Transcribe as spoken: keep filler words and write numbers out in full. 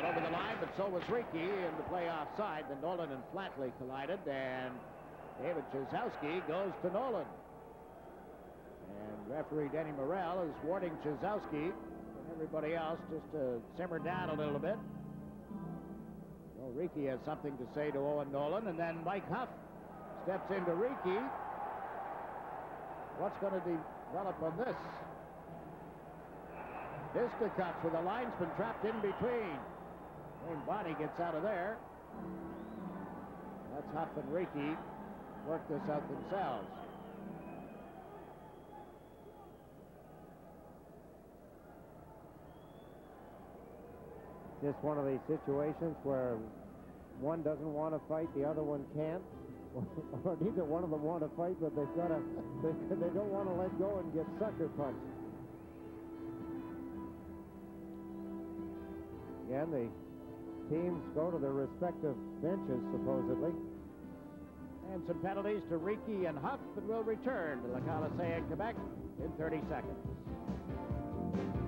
Got over the line, but so was Rieke in the play offside. Then Nolan and Flatley collided, and David Chizowski goes to Nolan. And referee Denny Morrell is warning Chizowski and everybody else just to simmer down a little bit. Well, Rieke has something to say to Owen Nolan, and then Mike Huff steps into Rieke. What's going to develop on this? Fisticuffs with a linesman trapped in between. Wayne Bonney gets out of there. That's Huff and Rieke work this out themselves. Just one of these situations where one doesn't want to fight, the other one can't. Or neither one of them want to fight, but they've got to, they, they don't want to let go and get sucker punched. Again, the teams go to their respective benches, supposedly. And some penalties to Rieke and Huff, but will return to Le Colisée in Quebec in thirty seconds.